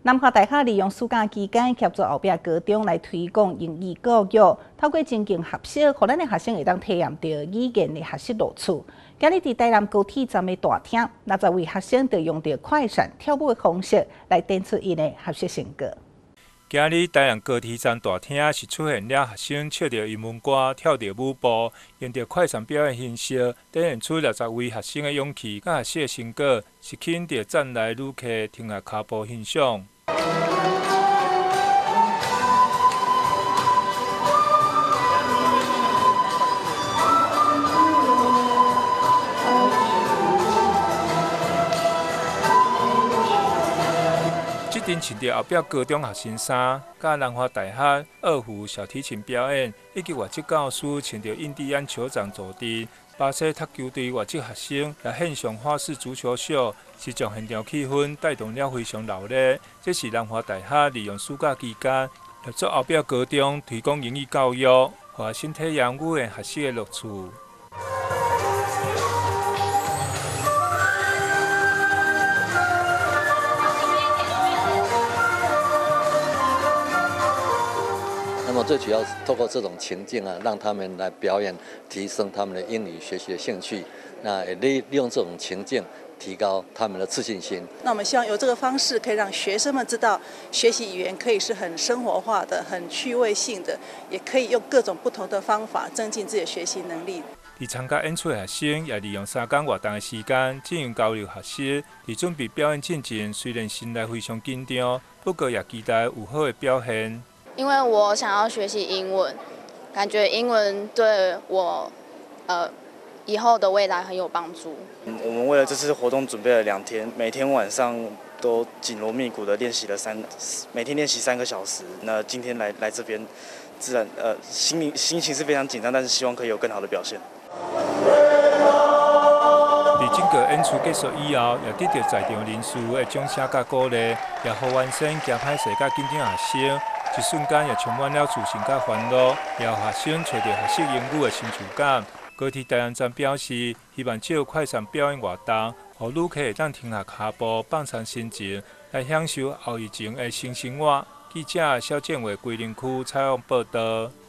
南华大学利用暑假期间协助后壁高中来推广英语教育，透过情境学习，让咱的学生会当体验到语言的学习乐趣。今日伫台南高铁站的大厅，60位学生就用着快闪跳舞的方式来展出因的学习成果。 今日台南高铁站大厅是出现了学生唱着英文歌、跳着舞步，用着快闪表演形式，展现出60位学生的勇气甲学习的成果，吸引着站内旅客停下脚步欣赏。这阵穿着后壁高中学生衫，甲南华大学二胡小提琴表演，以及外籍教师穿着印第安酋长坐地，巴西踢球队外籍学生来献上花式足球秀，是将现场气氛带动了非常热烈。这是南华大学利用暑假期间，合作后壁高中推广英语教育，让学生体验语言学习的乐趣。 那么最主要是透过这种情境啊，让他们来表演，提升他们的英语学习的兴趣。那也利用这种情境，提高他们的自信心。 那我们希望有这个方式，可以让学生们知道，学习语言可以是很生活化的、很趣味性的，也可以用各种不同的方法增进自己的学习能力。 伫参加演出的学生也利用3天活动的时间进行交流学习。伫准备表演进前，虽然心内非常紧张，不过也期待有好的表现。 因为我想要学习英文，感觉英文对我以后的未来很有帮助。 我们为了这次活动准备了2天，每天晚上都紧锣密鼓的练习了每天练习3个小时。那今天来这边，自然心情是非常紧张，但是希望可以有更好的表现。 伫整个演出结束以后，也得到在场人士的掌声甲鼓励，也互完成惊歹势甲紧张的学生。一瞬间也充满了自信甲欢乐，也学生找到学习英语的成就感。高铁台南站表示，希望借快闪表演活动，让旅客会当停下脚步，放松心情，来享受后疫情的新生活。记者肖建伟，桂林区采访报道。